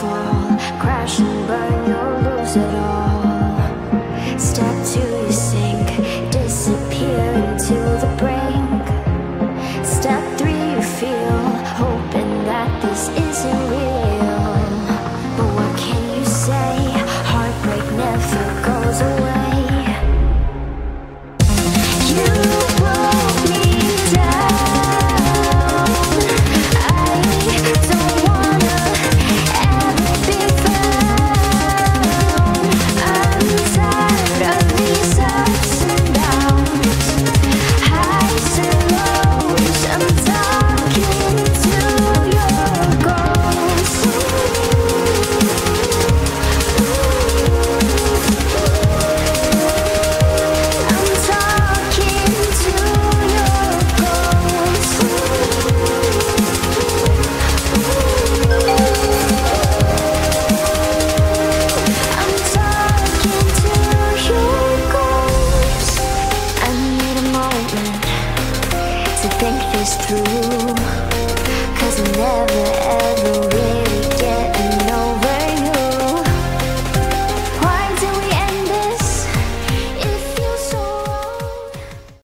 fall, crash and burn, you'll lose it all. Step two, you sink, disappear into the brink. Step three, you feel, hoping that this isn't real. But what can you say? Heartbreak never goes away. You broke me down. I don't wanna ever be found. I'm tired of these ups and downs, highs and lows. I'm talking to your ghost. I'm talking to your ghost. I'm talking to your ghost. I need a moment to think this through.